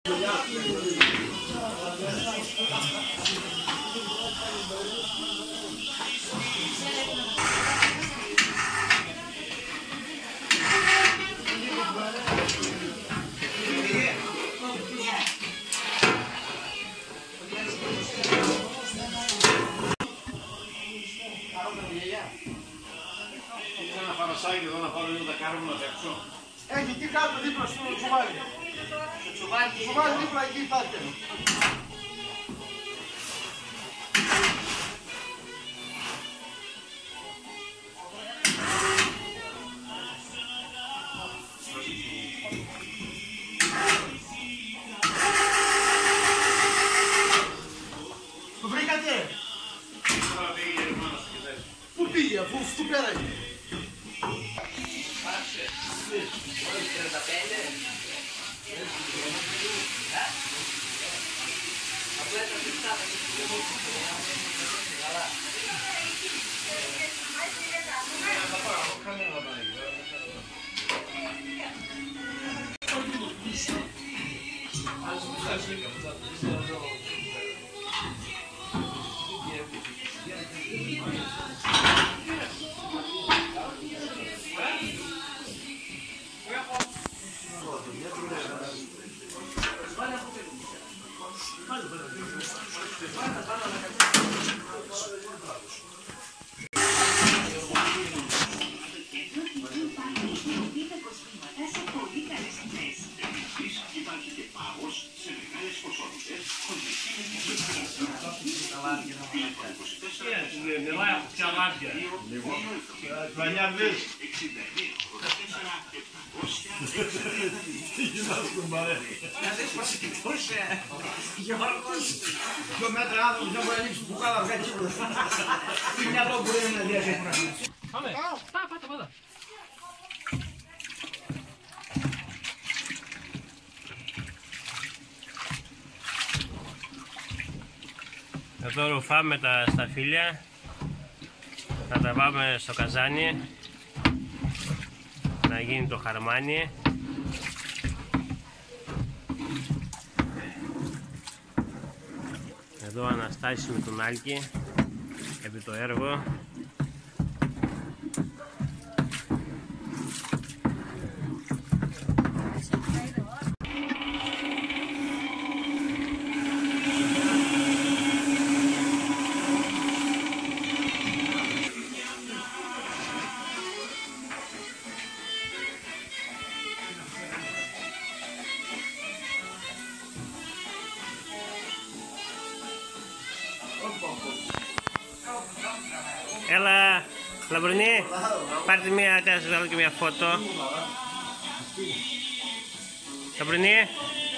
Ένα παρασάκι εδώ να πάρω λίγο τα κάρβουνα να παίξω. Έχει εκεί κάτω δίπλα στο τσουβάλι. Το τσουβάλι δίπλα εκεί θα έρθει. Το βρήκατε! Πού πήγε αφού του πέραγε? Μιλάει από πια λάδια. Πλανιά βες. Τι γινάς κουμπάρε. Να δεις πως κοιτούσε Γιώργος. 2 μέτρα άνθρωπος δεν μπορεί να ανοίξει που κάλα βγάλει τίποτα. Τι μυαλό μπορεί να διαθέσει να ανοίξει. Πάμε. Πάτα. Εδώ ρουφάμε τα σταφύλια, θα τα πάμε στο καζάνι να γίνει το χαρμάνι. Εδώ Αναστάση με τον Άλκη επί το έργο. Έλα, Λαμπρινή, πάρτε μία, θα σας βάλω και μία φώτο. Λαμπρινή.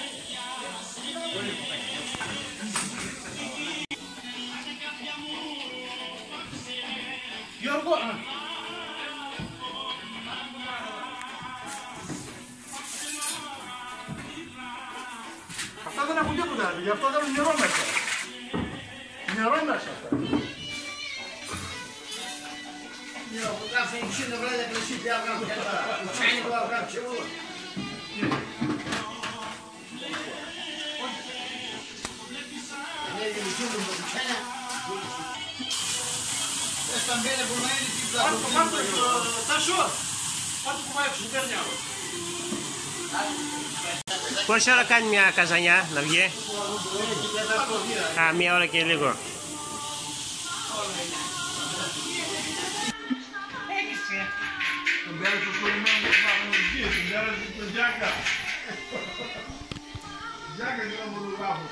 Γιώργο, αυτά δεν έχουν τίποτα, γι' αυτό δεν νερό μέσα. Νερό μέσα αυτά. Από κάθε 60 βράδια κλεισί πια βγάλω και τα τσάνι που βγάλω και όλα. Λέει και μισούλουν το τσάνια. Έστα μπέλε που να είναι τίποτα. Τάσο, πάτε που πάει έξω, παίρνει άλλο. Πόση ώρα κάνει μια καζανιά να βγει? Α, μία ώρα και λίγο. Τον πέρασε στο λιμάνι και πάμε να βγει, τον πέρασε στο Τζάκα. Τζάκα και να φωτογράφω.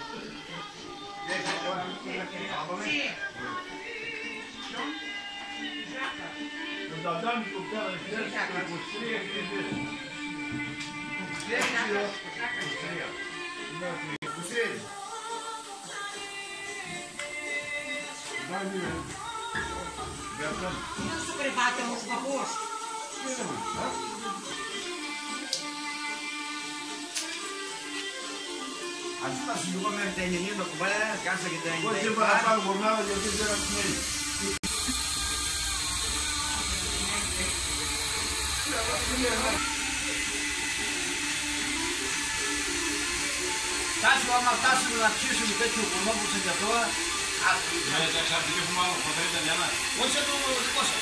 Τον ταντάμι το πέρασε στο 23 και μέσα. Είναι στο κρεβάτι όμως ο παππούς. Αντίσταση λοιπόν μέχρι τα 90 κουμπάρια, κάσα και τα 90. Πώς είπα να πάω γορνάδα γιατί δεν era συνέχεια. φτάσει άμα φτάσουμε να ψήσουμε τέτοιο βουνό που σε αυτό. Με τα εξαρτητικά που μάλλον ποτέ ήταν ένα. Όχι το δικό σας.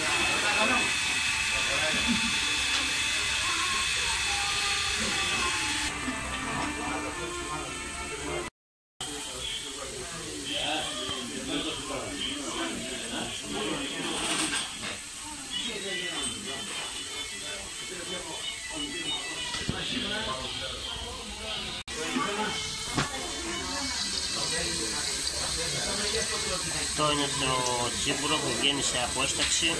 Αυτό είναι το τσίμπουρο που βγαίνει σε απόσταξη.